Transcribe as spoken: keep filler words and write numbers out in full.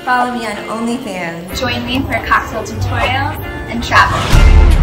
follow me on OnlyFans. Join me for cocktail tutorials and travel.